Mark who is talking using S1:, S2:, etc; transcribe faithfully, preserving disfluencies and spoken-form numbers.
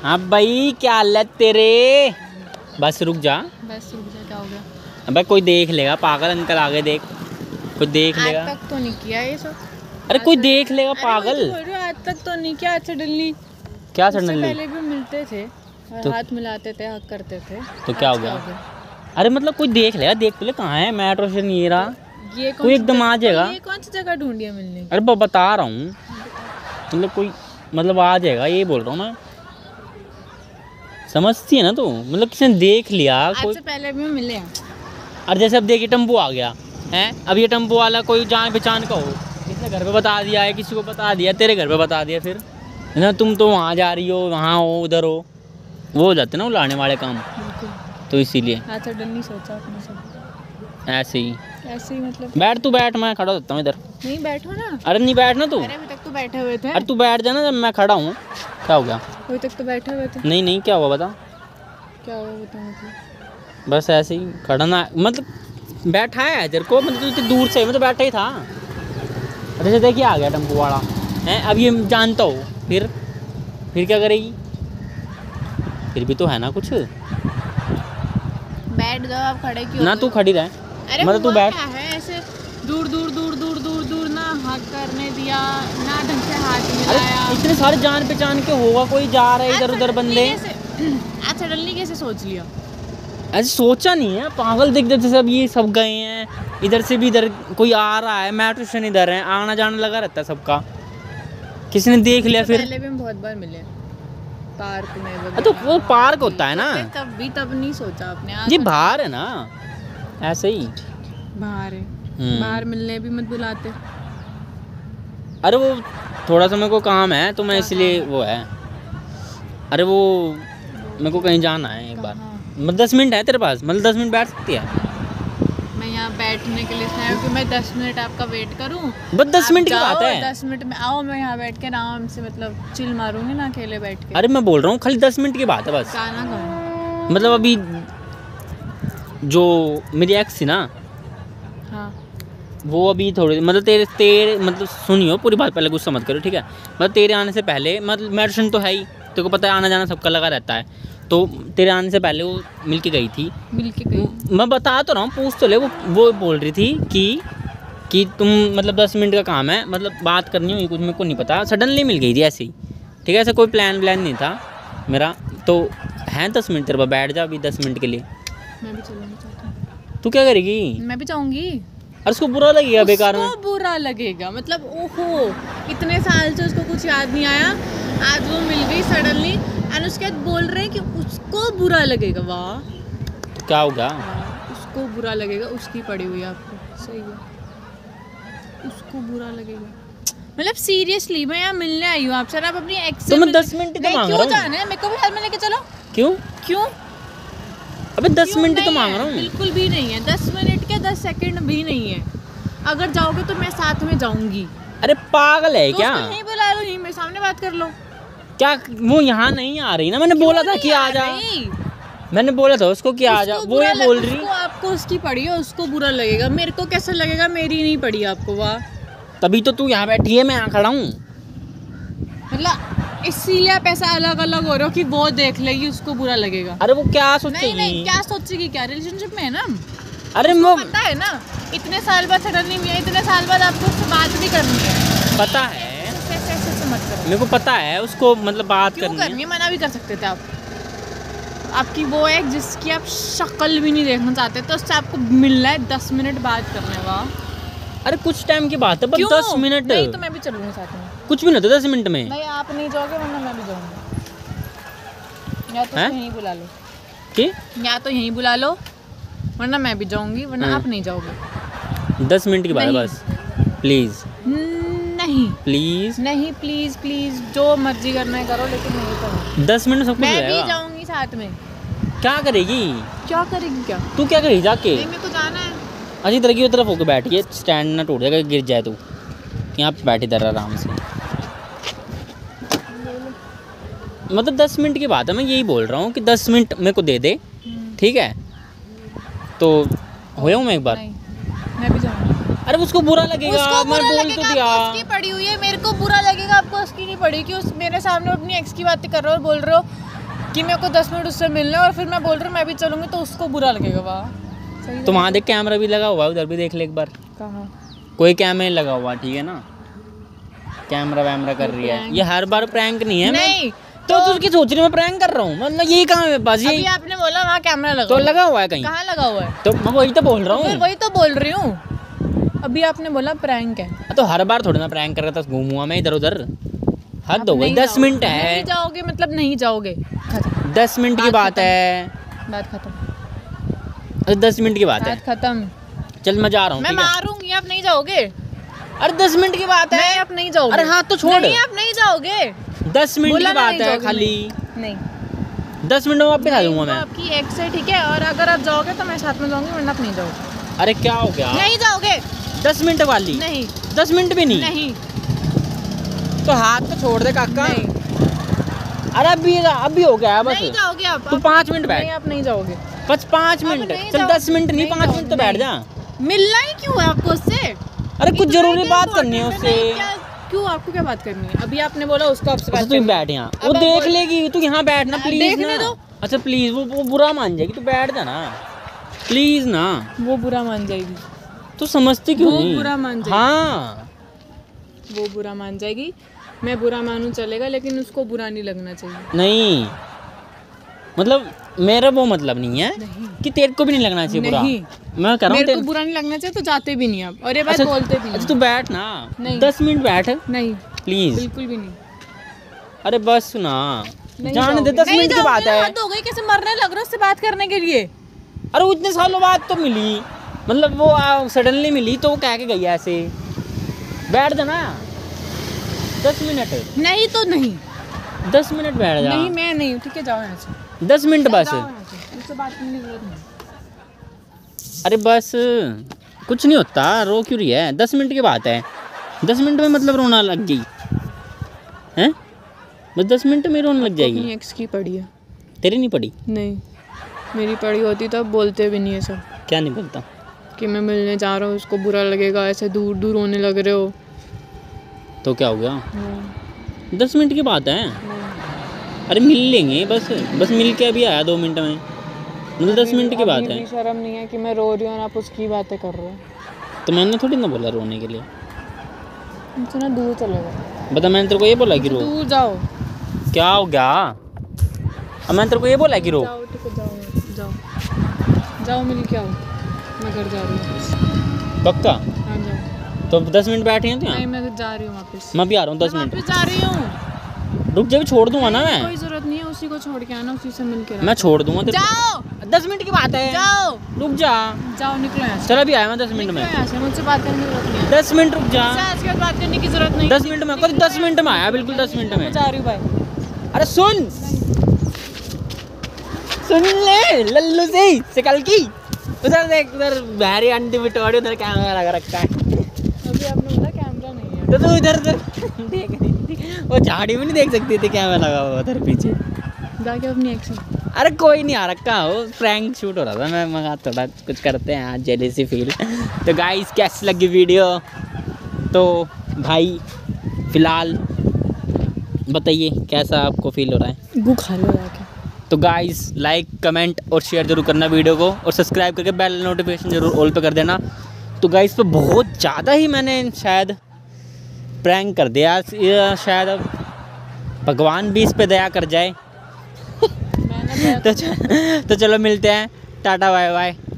S1: हाँ भाई क्या हालत तेरे? बस रुक जा,
S2: बस रुक जा। क्या हो गया?
S1: अबे कोई देख लेगा, पागल अंकल आगे देख, कोई देख
S2: आज
S1: लेगा।
S2: तक तो नहीं किया ये सब।
S1: अरे कोई देख लेगा
S2: अरे
S1: पागल।
S2: वही तो बोल रही हूँ, आज तक तो नहीं किया। सडनली
S1: क्या
S2: उससे
S1: सडनली?
S2: पहले भी मिलते थे और
S1: तो,
S2: हाथ मिलाते थे, हक करते थे।
S1: तो क्या हो गया? अरे मतलब कोई देख लेगा, देख तो ले कहाँ है मेट्रो स्टेशन ये रहा।
S2: ये कौन
S1: कोई एकदम आ जाएगा।
S2: ये कौन सी जगह ढूंढी है मिलने की?
S1: अरे ब- बता रहा हूँ, मतलब कोई मतलब आ जाएगा, ये बोल रहा हूँ मैं। समझती है ना तू? मतलब किसी ने देख लिया
S2: आज
S1: कोई।
S2: से पहले भी मिले हैं।
S1: और जैसे अब देखिए टेम्पो आ गया है, अब ये टेम्पो वाला कोई जान पहचान का हो, किसने घर पे बता दिया है, किसी को बता दिया, तेरे घर पे बता दिया, फिर है ना तुम तो वहाँ जा रही हो, वहाँ हो, उधर हो, वो हो जाते ना उलाने वाले काम।
S2: बिल्कुल।
S1: तो इसीलिए
S2: आज सडनली सोचा अपने सब
S1: ऐसे ही।
S2: ऐसे ही मतलब।
S1: बैठ तू बैठ, मैं खड़ा होता हूँ इधर।
S2: नहीं बैठो ना।
S1: अरे नहीं बैठना तू।
S2: अरे अभी तक तो बैठे हुए थे।
S1: अरे तू बैठ जाना, जब मैं खड़ा हूँ। क्या हो गया?
S2: अभी तक तो बैठे हुए थे।
S1: नहीं नहीं क्या हुआ बता।
S2: क्या हुआ बता मतलब?
S1: बस ऐसे ही खड़ा ना, मतलब बैठा है तेरे को, मतलब तू इतनी दूर से, मैं तो बैठा ही था। अरे से देखिए आ गया टेम्पो वाला है, अब ये जानता हो, फिर फिर क्या करेगी? फिर भी तो है ना कुछ।
S2: बैठ जाओ, आप खड़े क्यों?
S1: ना तू खड़ी रह,
S2: अरे
S1: मतलब तू
S2: हुआ
S1: बैठ।
S2: क्या है? ऐसे दूर दूर दूर दूर दूर दूर ना हक करने दिया ना, ढंग से हाथ मिलाया।
S1: अरे इतने सारे जान पहचान के होगा, कोई जा रहा है इधर उधर बंदे।
S2: आज सडनली कैसे सोच लिया?
S1: ऐसे सोचा नहीं है पागल, देख देख जैसे अब ये सब गए हैं, इधर से भी इधर कोई आ रहा है, मेट्रो स्टेशन इधर है, आना जाना लगा रहता है सबका, किसी ने देख लिया फिर।
S2: पहले भी हम बहुत बार मिले पार्क में वगैरह।
S1: तो वो पार्क होता है ना,
S2: तब भी तब नहीं सोचा अपने।
S1: ये बाहर है ना, ऐसे ही
S2: बाहर है।
S1: हम्म।
S2: बाहर मिलने भी मत बुलाते।
S1: अरे वो थोड़ा सा मेरे को काम है तो मैं
S2: क्या
S1: इसलिए
S2: काम है?
S1: वो है। अरे वो मेरे को कहीं जाना है एक बार,
S2: कहाँ?
S1: मतलब दस मिनट है तेरे पास, मतलब दस मिनट बैठ सकती है?
S2: मैं यहाँ बैठने के लिए आया हूँ कि मैं दस मिनट आपका वेट करूँ।
S1: बस दस
S2: आप
S1: मिनट की
S2: जाओ,
S1: बात है।
S2: दस मिनट में आओ, मैं यहाँ बैठ के आराम से मतलब चिल मारूंगी ना, अकेले बैठ के।
S1: अरे मैं बोल रहा हूँ खाली दस मिनट की बात है बस।
S2: गाना गाऊँ?
S1: मतलब अभी जो मेरी एक्स थी ना,
S2: हाँ।
S1: वो अभी थोड़ी मतलब तेरे तेरे मतलब सुनियो पूरी बात, पहले गुस्सा मत करो ठीक है। मतलब तेरे आने से पहले, मतलब मेट्रो स्टेशन तो है ही, तेरे को पता है आना जाना सबका लगा रहता है, तो तेरे आने से पहले वो मिल के गई थी।
S2: मिल के गई।
S1: मैं बता तो रहा हूँ, पूछ तो ले। वो वो बोल रही थी कि कि तुम मतलब दस मिनट का काम है, मतलब बात करनी हुई कुछ, मेरे को नहीं पता, सडनली मिल गई थी ऐसे ही ठीक है, ऐसा कोई प्लान व्लान नहीं था मेरा। तो है दस मिनट तेरे पास, बैठ जा अभी दस मिनट के लिए।
S2: मैं भी चलूँगी साथ में।
S1: तू क्या करेगी?
S2: मैं भी चाहूँगी।
S1: और उसको बुरा लगेगा बेकार में।
S2: उसको बुरा लगेगा मतलब, ओहो इतने साल से उसको कुछ याद नहीं आया, आज वो मिल गई सडनली एंड उसके बाद बोल रहे हैं कि उसको बुरा लगेगा। वाह,
S1: तो क्या होगा?
S2: उसको बुरा लगेगा, उसकी पड़ी हुई है आपको। सही है, उसको बुरा लगेगा। मतलब सीरियसली मैं यहाँ मिलने आई हूँ आपसे, आप अपनी एक्स
S1: तो मैं दस मिनट ही तो मांग रहा हूँ।
S2: क्यों जाना है? मेरे को भी साथ में लेके चलो।
S1: क्यों?
S2: क्यों?
S1: अबे दस
S2: क्यों
S1: मिनट ही तो
S2: नहीं
S1: मांग
S2: है?
S1: रहा हूँ।
S2: बिल्कुल भी नहीं है, दस मिनट के दस सेकंड भी नहीं है। अगर जाओगे तो मैं साथ में जाऊंगी।
S1: अरे पागल है
S2: तो
S1: क्या?
S2: उसको यहीं बुला लो, यहीं मेरे सामने बात कर लो।
S1: क्या वो यहाँ नहीं आ रही ना? मैंने बोला था कि आ जा, मैंने बोला था उसको कि आ जा,
S2: उसको
S1: वो
S2: बुरा
S1: ये
S2: लग-
S1: बोल रही।
S2: उसको आपको उसकी पड़ी है, उसको बुरा लगेगा। मेरे को कैसा लगेगा? मेरी नहीं पड़ी आपको। वाह,
S1: तभी तो तू यहाँ बैठी है, मैं यहाँ खड़ा हूँ।
S2: मतलब इसीलिए आप ऐसा अलग अलग हो रहे हो कि वो देख लेगी, उसको बुरा लगेगा।
S1: अरे वो क्या
S2: नहीं
S1: सोचेगी?
S2: नहीं, क्या सोचेगी? क्या रिलेशनशिप में है ना,
S1: अरे
S2: उसको
S1: वो
S2: पता है ना, इतने साल बाद सडनली मिला, इतने साल बाद आपको उससे बात भी करनी है।
S1: पता है,
S2: ऐसे ऐसे ऐसे मत करो।
S1: मेरे को पता है उसको मतलब बात
S2: क्यों
S1: करनी
S2: करनी
S1: है।
S2: है? मना भी कर सकते थे आप। आपकी वो है जिसकी आप शक्ल भी नहीं देखना चाहते, तो उससे आपको मिलना है, दस मिनट बात करने। वाह,
S1: अरे कुछ टाइम की बात है, बस
S2: क्यों?
S1: दस मिनट।
S2: नहीं तो मैं भी चलूंगी साथ में।
S1: कुछ भी नहीं होता दस मिनट में।
S2: नहीं आप नहीं जाओगे, वरना मैं भी जाऊंगी। या तो
S1: हैं?
S2: यहीं बुला लो,
S1: कि
S2: या तो यहीं बुला लो, वरना मैं भी जाऊंगी, वरना
S1: हाँ।
S2: आप नहीं जाओगे।
S1: दस मिनट की बात है
S2: नहीं।
S1: बस, प्लीज
S2: नहीं
S1: प्लीज।
S2: नहीं, प्लीज प्लीज, जो मर्जी करना है करो, लेकिन नहीं करो।
S1: दस मिनट सब कुछ
S2: मैं
S1: हो
S2: भी
S1: जाएगा।
S2: जाऊंगी साथ में।
S1: क्या करेगी?
S2: क्या करेगी? क्या
S1: तू क्या करेगी जाके?
S2: नहीं, मेरे को जाना है।
S1: अच्छी तरह की तरफ होकर बैठ के, स्टैंड ना टूट जाएगा, गिर जाए तू। यहाँ पे बैठी इधर आराम से। मतलब दस मिनट की बात है, मैं यही बोल रहा हूँ कि दस मिनट मेरे को दे दे, ठीक है? तो होया हूँ मैं एक बार।
S2: नहीं, मैं भी जाऊंगी।
S1: अरे उसको बुरा लगेगा,
S2: उसको
S1: मैं
S2: बुरा
S1: बोल
S2: लगेगा,
S1: तो दिया।
S2: आपको उसकी पड़ी हुई है, मेरे को बुरा लगेगा, आपको उसकी नहीं पड़ी कि उस मेरे सामने अपनी एक्स की बातें कर रहे हो और बोल रहे हो कि मेरे को दस मिनट उससे मिलना है और फिर मैं बोल रही हूँ मैं भी चलूंगी तो उसको बुरा लगेगा। वाह सही।
S1: तो वहाँ देख कैमरा भी लगा हुआ है, उधर भी देख ले एक बार।
S2: कहाँ?
S1: कोई कैमरा लगा हुआ, ठीक है ना, कैमरा वैमरा कर रही है। ये हर बार प्रैंक नहीं है।
S2: नहीं
S1: तो तू उसकी सोच रही मैं प्रैंक कर रहा हूँ, मतलब यही काम है बस।
S2: अभी
S1: ये
S2: आपने बोला वहाँ कैमरा लगा
S1: तो
S2: हुआ है।
S1: लगा हुआ है कहीं,
S2: कहाँ लगा हुआ है?
S1: तो मैं वही तो बोल रहा
S2: मैं
S1: हूँ।
S2: वही तो बोल रही हूँ। अभी आपने बोला प्रैंक है,
S1: तो हर बार थोड़ी ना प्रैंक कर रहा था, घूमूंगा मैं इधर उधर। हद
S2: आप
S1: हो गई,
S2: नहीं
S1: दस
S2: जाओगे।
S1: मिनट है।
S2: नहीं जाओगे मतलब नहीं जाओगे, खत्म।
S1: दस मिनट की
S2: बात
S1: बात
S2: खत्म।
S1: है।
S2: बात खत्म।
S1: अरे दस मिनट की बात है।
S2: बात खत्म।
S1: चल मैं जा रहा हूँ,
S2: मैं
S1: ठीक है।
S2: मारूंगी, आप नहीं जाओगे।
S1: अरे दस मिनट की बात
S2: नहीं
S1: है।
S2: आप नहीं जाओगे।
S1: अरे हाथ तो छोड़।
S2: नहीं आप नहीं जाओगे।
S1: दस मिनट
S2: बोला
S1: की
S2: ना
S1: बात
S2: नहीं
S1: है
S2: जाओगे,
S1: खाली।
S2: नहीं
S1: दस मिनट में वापस आ जाऊंगा
S2: वो
S1: मैं।
S2: आपकी एक्स है, ठीक है, और अगर आप जाओगे तो मैं साथ में जाऊंगी, वरना आप नहीं जाओगे।
S1: अरे क्या हो गया?
S2: नहीं जाओगे।
S1: दस मिनट वाली?
S2: नहीं
S1: दस मिनट भी नहीं?
S2: नहीं
S1: तो हाथ तो छोड़ दे काका।
S2: नहीं
S1: अरे अभी अभी हो गया है बस।
S2: नहीं जाओगे आप।
S1: तू
S2: आप-
S1: पाँच मिनट बैठ।
S2: नहीं आप नहीं जाओगे।
S1: बस पाँच
S2: अब
S1: मिनट।
S2: नहीं
S1: चल
S2: जाओ-
S1: दस मिनट नहीं,
S2: नहीं
S1: पाँच
S2: जाओ-
S1: मिनट तो बैठ
S2: नहीं।
S1: जा।
S2: मिलना ही क्यों है आपको उससे?
S1: अरे कुछ
S2: इतना
S1: जरूरी
S2: क्या
S1: बात करनी है
S2: important
S1: उससे।
S2: नहीं, क्या- क्यों आपको क्या बात करनी है? अभी आपने बोला उसको आपसे
S1: अच्छा
S2: बात
S1: तू
S2: करनी है।
S1: बैठ यहाँ,
S2: अब
S1: वो
S2: आप
S1: देख
S2: बोल-
S1: लेगी। तू यहाँ बैठना
S2: हाँ,
S1: प्लीज
S2: देखने
S1: ना।
S2: दो।
S1: अच्छा प्लीज, वो वो बुरा मान जाएगी, तू बैठ जा ना प्लीज ना।
S2: वो बुरा मान जाएगी।
S1: तू समझती क्यों
S2: वो
S1: नहीं?
S2: बुरा मान जाएगी।
S1: हाँ
S2: वो बुरा मान जाएगी, मैं बुरा मानूं चलेगा, लेकिन उसको बुरा नहीं लगना चाहिए।
S1: नहीं, मतलब मेरा वो मतलब नहीं है
S2: नहीं
S1: कि तेरे को भी नहीं लगना चाहिए बुरा।
S2: नहीं।
S1: मैं कह रहा हूँ
S2: मेरे को
S1: तेरे-
S2: बुरा नहीं लगना चाहिए तो जाते भी नहीं आप, और ये बात
S1: अच्छा-
S2: बोलते भी
S1: अच्छा
S2: नहीं।
S1: तू बैठ ना,
S2: नहीं।
S1: दस मिनट बैठ
S2: नहीं
S1: प्लीज।
S2: बिल्कुल भी नहीं।
S1: अरे बस ना,
S2: नहीं
S1: जाने दे,
S2: जाओगे।
S1: दस
S2: नहीं
S1: मिनट की
S2: जाओगे
S1: बात
S2: ना,
S1: है।
S2: हद हो गई, कैसे मरने लग रहा है उससे बात करने के लिए।
S1: अरे वो इतने सालों बाद तो मिली, मतलब वो सडनली मिली तो वो कह के गई ऐसे। बैठ जा ना दस मिनट।
S2: नहीं तो नहीं।
S1: दस मिनट बैठ जा।
S2: नहीं मैं नहीं हूँ, ठीक है, जाओ यहाँ से।
S1: दस मिनट बस।
S2: जाओ यहाँ से, मुझसे बात करने की जरूरत नहीं।
S1: अरे बस कुछ नहीं होता, रो क्यों रही है? दस मिनट की बात है। दस मिनट में मतलब रोना लग गई हैं? बस दस मिनट में रोने लग जाएगी।
S2: अपनी एक्स की पड़ी है।
S1: तेरी नहीं पड़ी?
S2: नहीं मेरी पड़ी होती तब बोलते भी नहीं है सब,
S1: क्या नहीं बोलता?
S2: कि मैं मिलने जा रहा हूँ, उसको बुरा लगेगा, ऐसे दूर दूर होने लग रहे हो।
S1: तो क्या हो गया?
S2: नहीं,
S1: दस मिनट की बात है।
S2: नहीं।
S1: अरे मिल लेंगे, बस बस मिल के अभी आया दो मिनट में, मतलब दस मिनट की बात
S2: अभी
S1: है।
S2: भी शर्म नहीं है कि मैं रो रही हूँ और आप उसकी बातें कर रहे हो।
S1: तो मैंने थोड़ी ना बोला रोने के लिए।
S2: मुझसे ना दूर चले जाओ।
S1: बता, मैंने तेरे को ये बोला कि रो?
S2: दूर जाओ।
S1: क्या हो गया? अब मैंने तेरे को ये बोला कि रो?
S2: जाओ ठीक है, जाओ जाओ जाओ, मिल के आओ, मैं घर जा रही हूँ वापस।
S1: पक्का?
S2: हाँ जाओ।
S1: तो दस मिनट बैठे हैं तो
S2: नहीं
S1: यहाँ?
S2: मैं जा रही हूँ वापस।
S1: मैं भी आ रहा हूँ दस
S2: मैं
S1: मिनट।
S2: वापस जा रही हूँ।
S1: रुक जा, छोड़ दूंगा ना मैं।
S2: कोई जरूरत नहीं है, उसी को छोड़ के आना, उसी से मिल के
S1: मैं छोड़ दूंगा तेरे
S2: जाओ
S1: को। दस मिनट की बात है।
S2: जाओ
S1: रुक जा।
S2: जाओ, निकलो यहाँ से।
S1: चल अभी आया मैं दस मिनट
S2: निकलो
S1: में।
S2: यहाँ से, मुझसे बात करने की जरूरत नहीं है।
S1: दस मिनट रुक जा।
S2: मुझसे आज के बाद बात करने की जरूरत नहीं।
S1: दस मिनट में कभी दस मिनट में आया, बिल्कुल दस मिनट में।
S2: मैं जा रही हूँ भाई।
S1: अरे सुन सुन ले लल्लू से सिकल की। उधर देख, उधर बहरी आंटी बिटोड़ी, उधर कैमरा लगा रखा है।
S2: अभी आपने बोला कैमरा नहीं है।
S1: तो तू इधर उधर देख रही थी, वो झाड़ी में नहीं देख सकती थी कैमरा लगा हुआ उधर पीछे।
S2: जाके अपनी एक्शन।
S1: अरे कोई नहीं आ रखा, वो प्रैंक शूट हो रहा था। मैं मगा थोड़ा कुछ करते हैं आज, जेलेसी फील। तो गाइस कैसी लगी वीडियो? तो भाई फिलहाल बताइए कैसा आपको फील हो रहा है?
S2: गु खा लो जाके।
S1: तो गाइस लाइक कमेंट और शेयर जरूर करना वीडियो को, और सब्सक्राइब करके बेल नोटिफिकेशन जरूर ऑल पे कर देना। तो गाइस पे बहुत ज़्यादा ही मैंने शायद प्रैंक कर दिया, ये शायद अब भगवान भी इस पे दया कर जाए।
S2: मैंने
S1: तो, च- तो चलो मिलते हैं, टाटा बाय बाय।